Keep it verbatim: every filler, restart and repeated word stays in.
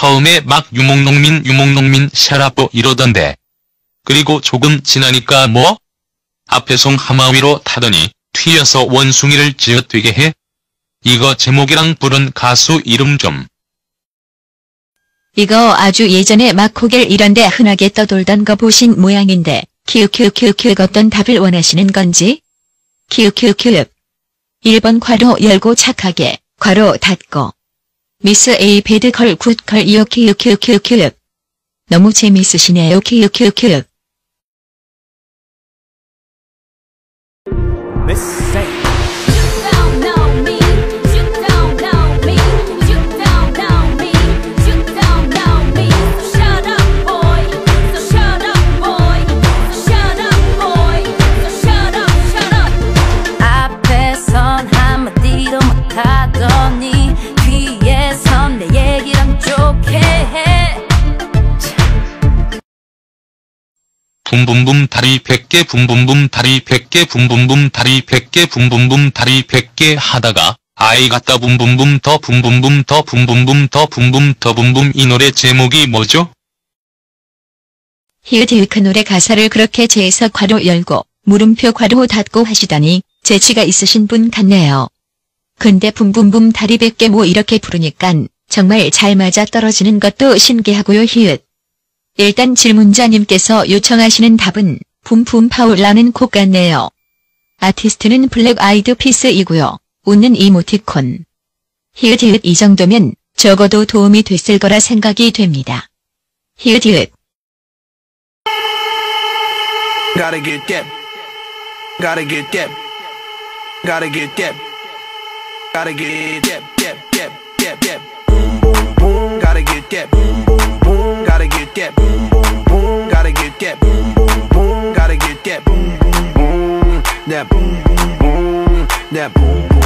처음에 막 유목농민 유목농민 샤라뽀 이러던데. 그리고 조금 지나니까 뭐? 앞에 송 하마위로 타더니 튀어서 원숭이를 지어되게 해? 이거 제목이랑 부른 가수 이름 좀. 이거 아주 예전에 마코겔 이런데 흔하게 떠돌던 거 보신 모양인데 키읔키읔키읔 어떤 답을 원하시는 건지? 키읔키읔키읔. 일 번 괄호 열고 착하게 괄호 닫고. 미스 A 배드 걸 굿 걸 이어 키읔키읔키읔. 너무 재밌으시네요 키읔키읔키읔. Miss A. 붐붐붐 다리 백 개 붐붐붐 다리 백 개 붐붐붐 다리 백 개 붐붐붐 다리 백 개 하다가 아이 같다 붐붐붐 더 붐붐붐 더 붐붐붐 더 붐붐 더 붐붐. 이 노래 제목이 뭐죠? 히읗 그 노래 가사를 그렇게 재해서 괄호 열고 물음표 괄호 닫고 하시다니 재치가 있으신 분 같네요. 근데 붐붐붐 다리 백 개 뭐 이렇게 부르니깐 정말 잘 맞아 떨어지는 것도 신기하고요 히읗. 일단 질문자님께서 요청하시는 답은 붐붐 파울라는 곡 같네요. 아티스트는 블랙 아이드 피스이고요. 웃는 이모티콘. 히읗 히읗 이 정도면 적어도 도움이 됐을 거라 생각이 됩니다. 히읗 히읗. Gotta get that. Gotta get that. Gotta get that. Gotta get that. That that that that. Boom boom. Gotta get that. Boom. Gotta get that. Boom. Gotta get that. Boom. Gotta get that. Boom boom. That boom boom. That boom boom.